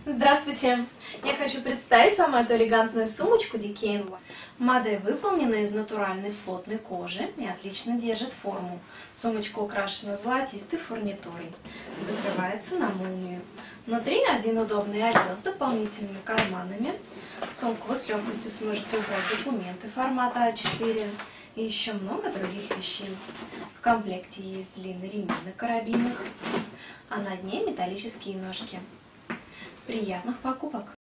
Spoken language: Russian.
Здравствуйте! Я хочу представить вам эту элегантную сумочку DKNY. Модель выполнена из натуральной плотной кожи и отлично держит форму. Сумочка украшена золотистой фурнитурой. Закрывается на молнию. Внутри один удобный отдел с дополнительными карманами. В сумку вы с легкостью сможете убрать документы формата А4 и еще много других вещей. В комплекте есть длинный ремень на карабинах, а на дне металлические ножки. Приятных покупок!